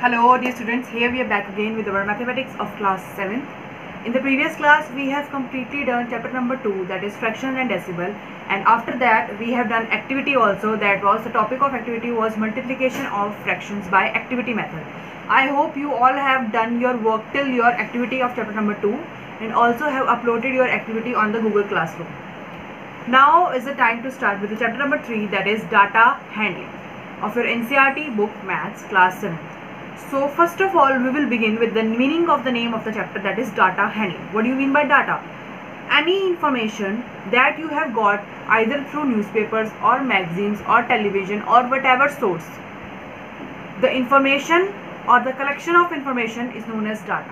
Hello dear students, here we are back again with our mathematics of class 7th. In the previous class we have completely done chapter number 2, that is fraction and decimal, and after that we have done activity also. That was the topic of activity was multiplication of fractions by activity method. I hope you all have done your work till your activity of chapter number 2 and also have uploaded your activity on the Google Classroom. Now is the time to start with the chapter number 3, that is data handling of your NCERT book Maths class 7th. So first of all we will begin with the meaning of the name of the chapter, that is data handling. What do you mean by data? Any information that you have got either through newspapers or magazines or television or whatever source. The information or the collection of information is known as data.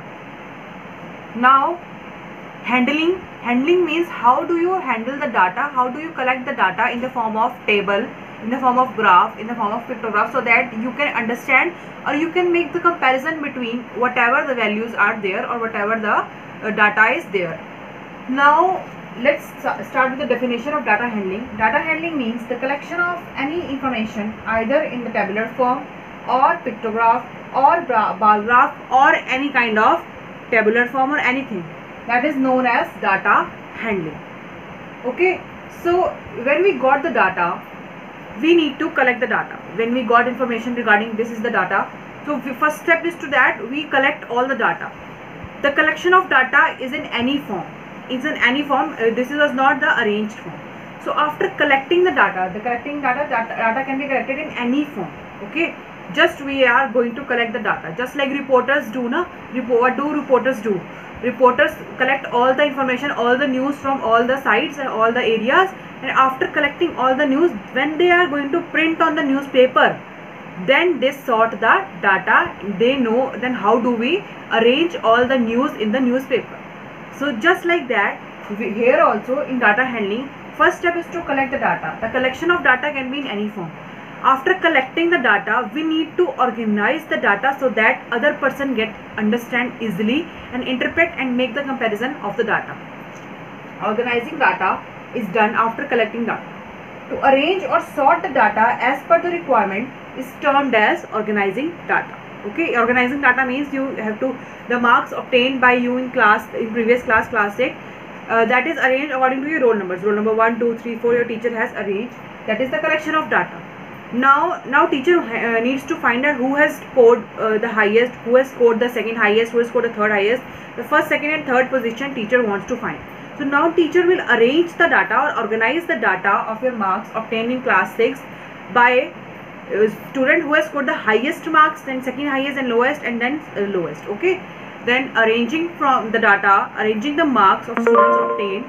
Now handling means how do you handle the data, how do you collect the data in the form of table, in the form of graph, in the form of pictograph, so that you can understand or you can make the comparison between whatever the values are there or whatever the data is there. Now let's start with the definition of data handling. Data handling means the collection of any information either in the tabular form or pictograph or bar graph or any kind of tabular form or anything, that is known as data handling. Okay, so when we got the data, we need to collect the data. When we got information regarding this is the data, so the first step is to that we collect all the data. The collection of data is in any form. This was not the arranged form. So after collecting the data, data can be collected in any form. Okay, just we are going to collect the data just like reporters do. What do reporters do? Reporters collect all the information, all the news from all the sites and all the areas, and after collecting all the news, when they are going to print on the newspaper, then they sort the data. They know then how do we arrange all the news in the newspaper. So just like that, here also in data handling, first step is to collect the data. The collection of data can be in any form. After collecting the data, we need to organize the data so that other person understand easily and interpret and make the comparison of the data. Organizing data is done after collecting data. To arrange or sort the data as per the requirement is termed as organizing data. Okay, organizing data means you have to the marks obtained by you in previous class 8, that is arranged according to your roll numbers. Roll number 1, 2, 3, 4 your teacher has arranged. That is the collection of data. Now teacher needs to find out who has scored the highest, who has scored the second highest, who has scored the third highest. The first, second and third position teacher wants to find. So now teacher will arrange the data or organize the data of your marks obtained in class 6 by student who has scored the highest marks, then second highest and lowest, and then lowest. Okay, then arranging from the data, arranging the marks of students obtained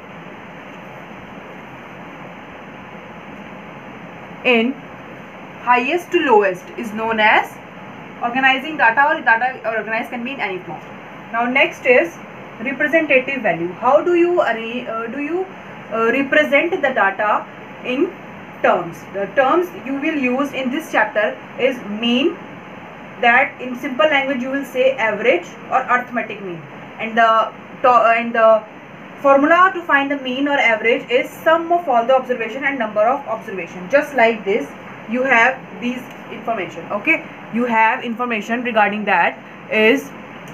in highest to lowest is known as organizing data, or data organized can be in any form. Now next is representative value. How do you represent the data in terms? The terms you will use in this chapter is mean, that in simple language you will say average or arithmetic mean, and the formula to find the mean or average is sum of all the observation and number of observation. Just like this, you have these information. Okay, you have information regarding that is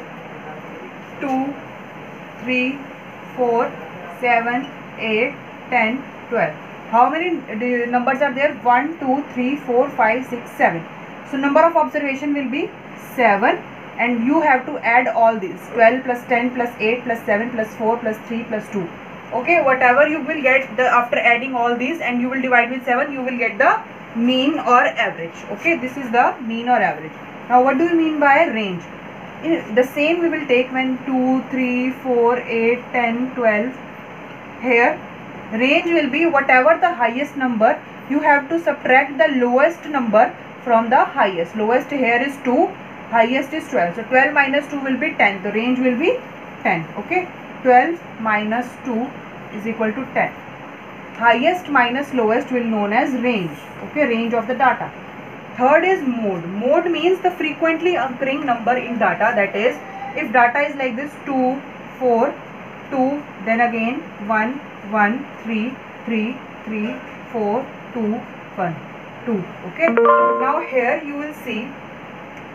2, 3, 4, 7, 8, 10, 12. How many numbers are there? 1, 2, 3, 4, 5, 6, 7. So number of observation will be 7, and you have to add all these 12 plus 10 plus 8 plus 7 plus 4 plus 3 plus 2. Okay, whatever you will get after adding all these and you will divide with 7, you will get the mean or average. Okay, this is the mean or average. Now what do you mean by range? The same we will take when 2, 3, 4, 8, 10, 12. Here range will be whatever the highest number, you have to subtract the lowest number from the highest. Lowest here is 2, highest is 12. So 12 minus 2 will be 10. The range will be 10. Okay, 12 minus 2 is equal to 10. Highest minus lowest will known as range. Okay, range of the data. Third is mode. Mode means the frequently occurring number in data. That is, if data is like this 2, 4, 2, then again 1, 1, 3, 3, 3, 4, 2, 1, 2. Okay. Now here you will see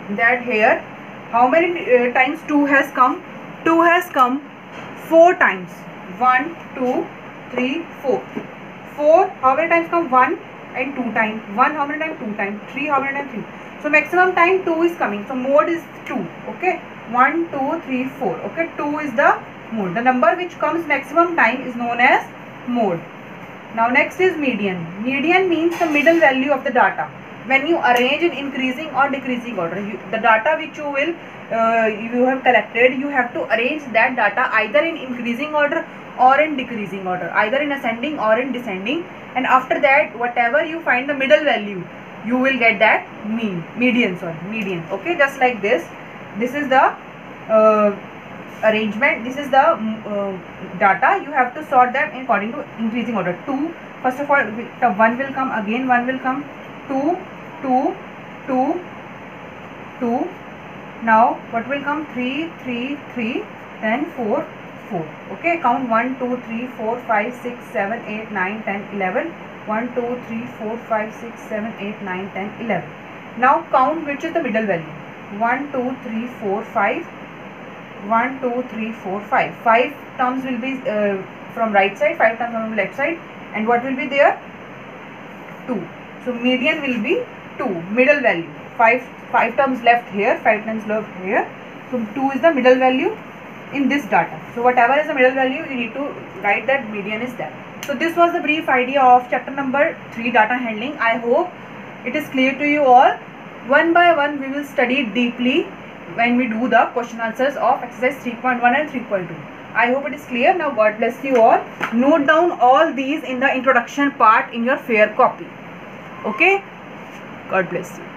that here how many times 2 has come? 2 has come 4 times. 1, 2, 3, 4. 4 how many times come? 1 and 2 times. 1 how many times? 2 times. 3 how many times? 3. So maximum time 2 is coming. So mode is 2. Okay. 1, 2, 3, 4. Okay. 2 is the mode. The number which comes maximum time is known as mode. Now next is median. Median means the middle value of the data. When you arrange in increasing or decreasing order, the data which you have collected, you have to arrange that data either in increasing order or in decreasing order, either in ascending or in descending, and after that whatever you find the middle value, you will get that median. Okay, just like this. This is the arrangement. This is the data. You have to sort them according to increasing order. 2, first of all, 1 will come, again 1 will come, 2, 2, 2, 2. Now what will come? 3, 3, 3, then 4, 4. Okay, count 1, 2, 3, 4, 5, 6, 7, 8, 9, 10, 11. 1, 2, 3, 4, 5, 6, 7, 8, 9, 10, 11. Now count which is the middle value. 1, 2, 3, 4, 5. 1, 2, 3, 4, 5. 5 terms will be from right side, 5 terms from left side, and what will be there? 2. So median will be 2, middle value. 5 terms left here, 5 terms left here. So 2 is the middle value in this data. So whatever is the middle value, you need to write that median is that. So this was the brief idea of chapter number 3, data handling. I hope it is clear to you all. One by one we will study deeply when we do the question answers of exercise 3.1 and 3.2. I hope it is clear. Now God bless you all. Note down all these in the introduction part in your fair copy. Okay, God bless you.